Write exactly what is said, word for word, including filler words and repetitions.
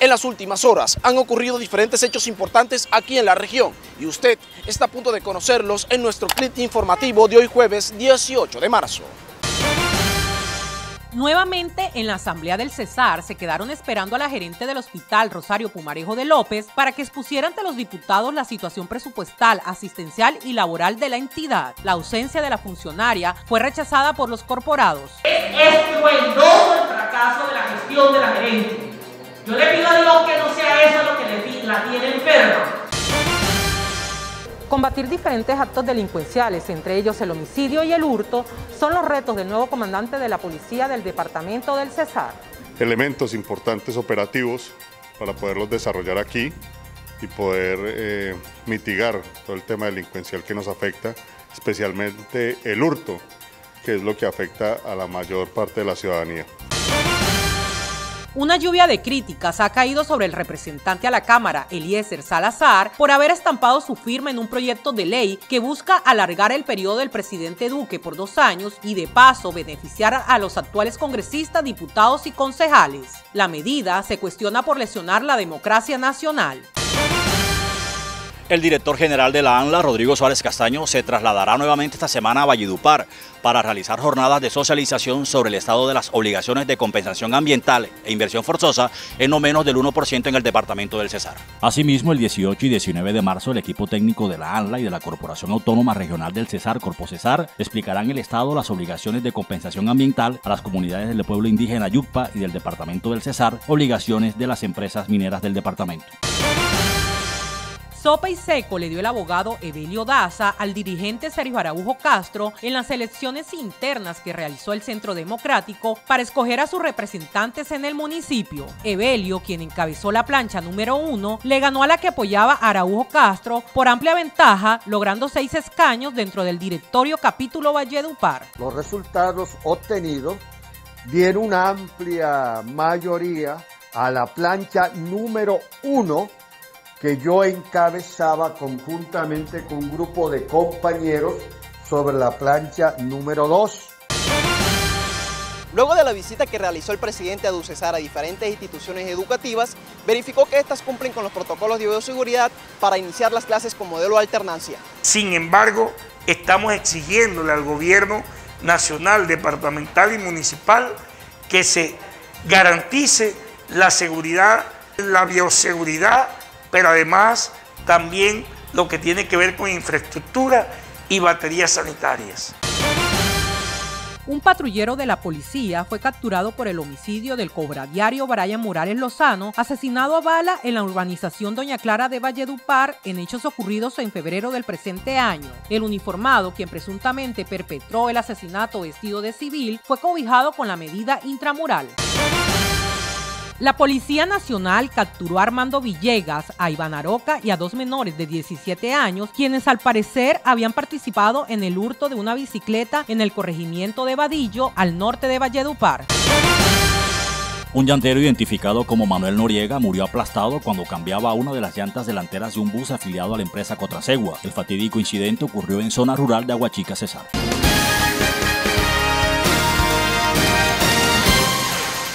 En las últimas horas han ocurrido diferentes hechos importantes aquí en la región y usted está a punto de conocerlos en nuestro clip informativo de hoy jueves dieciocho de marzo. Nuevamente en la asamblea del Cesar se quedaron esperando a la gerente del hospital Rosario Pumarejo de López para que expusiera ante los diputados la situación presupuestal, asistencial y laboral de la entidad. La ausencia de la funcionaria fue rechazada por los corporados. Es estruendoso el fracaso de la gestión de la gerente. Yo le pido a Dios que no sea eso lo que le, la tiene enferma. Combatir diferentes actos delincuenciales, entre ellos el homicidio y el hurto, son los retos del nuevo comandante de la policía del departamento del Cesar. Elementos importantes operativos para poderlos desarrollar aquí y poder eh, mitigar todo el tema delincuencial que nos afecta, especialmente el hurto, que es lo que afecta a la mayor parte de la ciudadanía. Una lluvia de críticas ha caído sobre el representante a la Cámara, Eliezer Salazar, por haber estampado su firma en un proyecto de ley que busca alargar el periodo del presidente Duque por dos años y de paso beneficiar a los actuales congresistas, diputados y concejales. La medida se cuestiona por lesionar la democracia nacional. El director general de la ANLA, Rodrigo Suárez Castaño, se trasladará nuevamente esta semana a Valledupar para realizar jornadas de socialización sobre el estado de las obligaciones de compensación ambiental e inversión forzosa en no menos del uno por ciento en el departamento del Cesar. Asimismo, el dieciocho y diecinueve de marzo, el equipo técnico de la ANLA y de la Corporación Autónoma Regional del Cesar, Corpocesar, explicarán el estado de las obligaciones de compensación ambiental a las comunidades del pueblo indígena Yucpa y del departamento del Cesar, obligaciones de las empresas mineras del departamento. Sopa y seco le dio el abogado Evelio Daza al dirigente Sergio Araujo Castro en las elecciones internas que realizó el Centro Democrático para escoger a sus representantes en el municipio. Evelio, quien encabezó la plancha número uno, le ganó a la que apoyaba a Araujo Castro por amplia ventaja, logrando seis escaños dentro del directorio capítulo Valledupar. Los resultados obtenidos dieron una amplia mayoría a la plancha número uno, que yo encabezaba conjuntamente con un grupo de compañeros sobre la plancha número dos. Luego de la visita que realizó el presidente Aducesar a diferentes instituciones educativas, verificó que estas cumplen con los protocolos de bioseguridad para iniciar las clases con modelo de alternancia. Sin embargo, estamos exigiéndole al gobierno nacional, departamental y municipal que se garantice la seguridad, la bioseguridad, pero además también lo que tiene que ver con infraestructura y baterías sanitarias. Un patrullero de la policía fue capturado por el homicidio del cobradiario Brian Morales Lozano, asesinado a bala en la urbanización Doña Clara de Valledupar en hechos ocurridos en febrero del presente año. El uniformado, quien presuntamente perpetró el asesinato vestido de civil, fue cobijado con la medida intramural. La Policía Nacional capturó a Armando Villegas, a Iván Aroca y a dos menores de diecisiete años, quienes al parecer habían participado en el hurto de una bicicleta en el corregimiento de Vadillo, al norte de Valledupar. Un llantero identificado como Manuel Noriega murió aplastado cuando cambiaba una de las llantas delanteras de un bus afiliado a la empresa Cotrasegua. El fatídico incidente ocurrió en zona rural de Aguachica, Cesar.